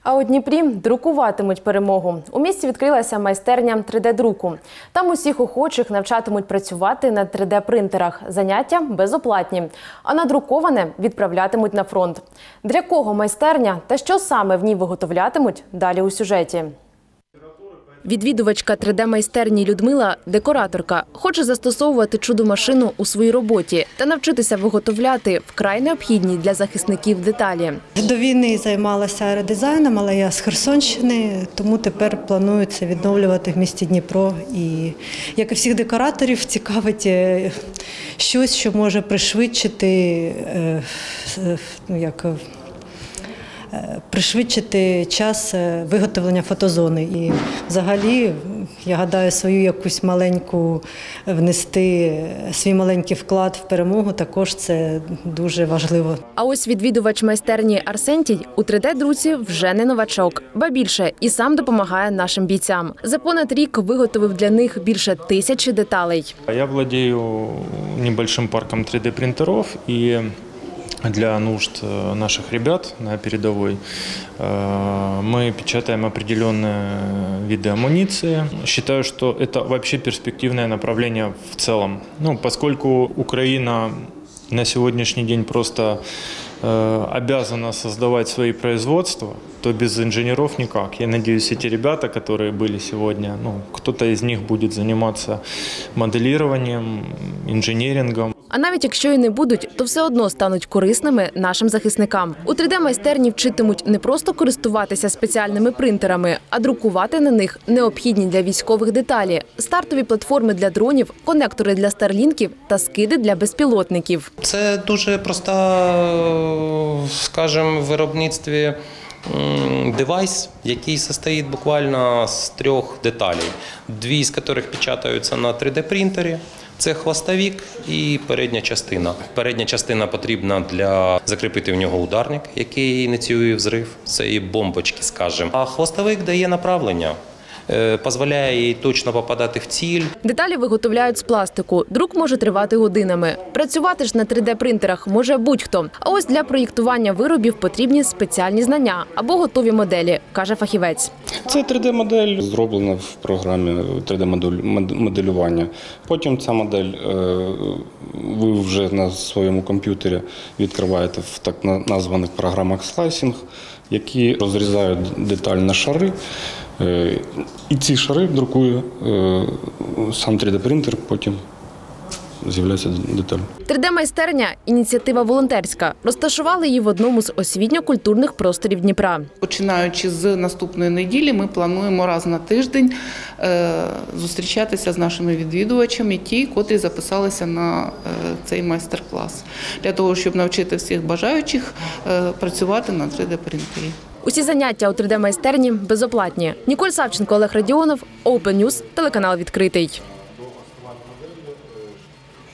А у Дніпрі друкуватимуть перемогу. У місті відкрилася майстерня 3D-друку. Там усіх охочих навчатимуть працювати на 3D-принтерах. Заняття безоплатні. А надруковане відправлятимуть на фронт. Для кого майстерня та що саме в ній виготовлятимуть – далі у сюжеті. Відвідувачка 3D-майстерні Людмила – декораторка. Хоче застосовувати чудо-машину у своїй роботі та навчитися виготовляти вкрай необхідні для захисників деталі. До війни займалася аеродизайном, але я з Херсонщини, тому тепер планується відновлювати в місті Дніпро. І, як і всіх декораторів, цікавить щось, що може пришвидшити, пришвидшити час виготовлення фотозони. І взагалі, я гадаю, свій маленький вклад в перемогу також це дуже важливо. А ось відвідувач майстерні Арсентій у 3D-друці вже не новачок. Ба більше, і сам допомагає нашим бійцям. За понад рік виготовив для них більше 1000 деталей. Я володію небольшим парком 3D-принтерів і для нужд наших ребят на передовой мы печатаем определенные виды амуниции. Считаю, что это вообще перспективное направление в целом. Поскольку Украина на сегодняшний день просто обязана создавать свои производства, то без инженеров никак. Я надеюсь, эти ребята, которые были сегодня, кто-то из них будет заниматься моделированием, инженерингом. А навіть якщо і не будуть, то все одно стануть корисними нашим захисникам. У 3D-майстерні вчитимуть не просто користуватися спеціальними принтерами, а друкувати на них необхідні для військових деталі, стартові платформи для дронів, конектори для старлінків та скиди для безпілотників. Це дуже проста, скажімо, в виробництві девайс, який состоїть буквально з 3 деталей, 2 з яких печатаються на 3D-принтері. Це хвостовик і передня частина. Передня частина потрібна для закріпити в нього ударник, який ініціює взрив. Це і бомбочки, скажімо. А хвостовик дає направлення. Дозволяє їй точно попадати в ціль. Деталі виготовляють з пластику. Друк може тривати годинами. Працювати ж на 3D-принтерах може будь-хто. А ось для проєктування виробів потрібні спеціальні знання або готові моделі, каже фахівець. Це 3D-модель, зроблена в програмі 3D-моделювання. Потім ця модель ви вже на своєму комп'ютері відкриваєте в так названих програмах слайсінг, які розрізають деталь на шари. І ці шари друкує сам 3D-принтер, потім з'являється деталь. 3D-майстерня – ініціатива волонтерська. Розташували її в одному з освітньо-культурних просторів Дніпра. Починаючи з наступної неділі, ми плануємо раз на тиждень зустрічатися з нашими відвідувачами, ті, котрі записалися на цей майстер-клас, для того, щоб навчити всіх бажаючих працювати на 3D-принтері. Усі заняття у 3D-майстерні безоплатні. Ніколь Савченко, Олег Радіонов, Open News, телеканал «Відкритий».